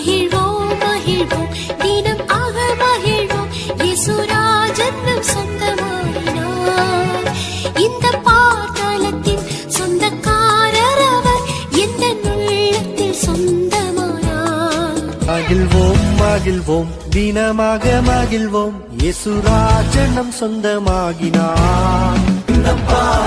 மகிழ்வோம் மகிழ்வோம் தினம் ஆக மகிழ்வோம் இயேசுராஜன் நம் சொந்தமாயினார். இந்த பாதாளத்தின் சொந்தக்காரர் அவர் எந்த உள்ளத்தில் சொந்தமானார். மகிழ்வோம் மகிழ்வோம் தினமாக மகிழ்வோம் இயேசுராஜன் நம் சொந்தமாகினார்.